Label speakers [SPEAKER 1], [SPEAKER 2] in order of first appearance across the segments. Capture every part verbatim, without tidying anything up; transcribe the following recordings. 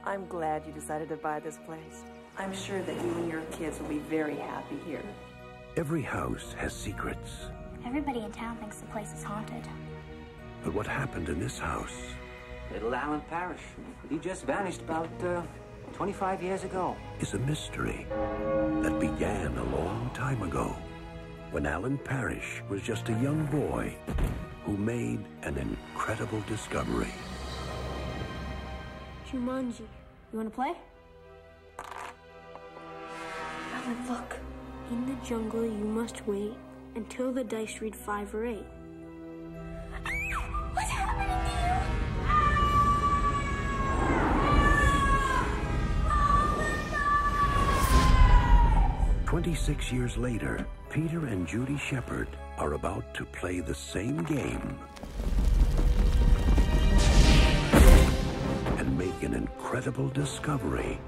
[SPEAKER 1] I'm glad you decided to buy this place. I'm sure that you and your kids will be very happy here.
[SPEAKER 2] Every house has secrets.
[SPEAKER 3] Everybody in town thinks the place is haunted.
[SPEAKER 2] But what happened in this house?
[SPEAKER 4] Little Alan Parrish. He just vanished about uh, twenty-five years ago.
[SPEAKER 2] Is a mystery that began a long time ago when Alan Parrish was just a young boy who made an incredible discovery.
[SPEAKER 3] Jumanji. You want to play? Alan, look. In the jungle, you must wait until the dice read five or eight. What's happening to you?
[SPEAKER 2] Twenty-six years later, Peter and Judy Shepard are about to play the same game and make an incredible discovery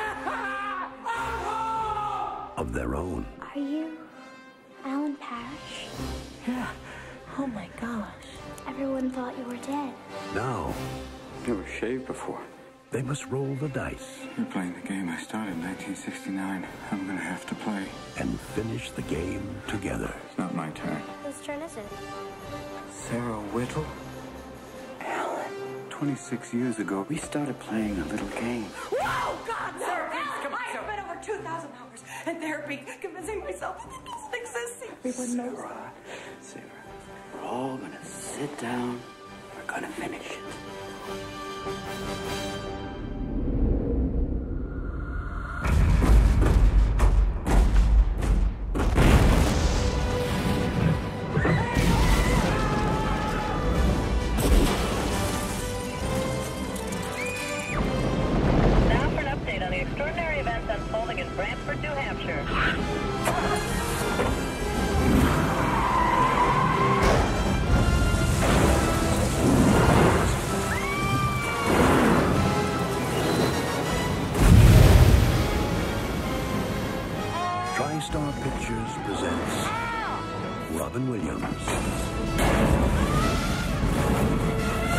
[SPEAKER 2] of their own.
[SPEAKER 3] Are you Alan Parrish?
[SPEAKER 1] Yeah. Oh my gosh.
[SPEAKER 3] Everyone thought you were dead.
[SPEAKER 2] Now,
[SPEAKER 5] Never shaved before.
[SPEAKER 2] they must roll the dice
[SPEAKER 5] You're playing the game I started in nineteen sixty-nine. I'm gonna have to play.
[SPEAKER 2] and finish the game together.
[SPEAKER 5] It's not my turn.
[SPEAKER 3] Whose turn is it?
[SPEAKER 5] Sarah Whittle? Alan. twenty-six years ago, we started playing a little game.
[SPEAKER 1] Whoa, God, sir! I have spent over two thousand hours in therapy convincing myself that it doesn't exist. Everyone knows.
[SPEAKER 5] Sarah, Sarah, we're all gonna sit down. We're gonna finish it.
[SPEAKER 6] Now for an update on the extraordinary events unfolding in Brantford, New Hampshire.
[SPEAKER 2] TriStar Pictures presents Robin Williams,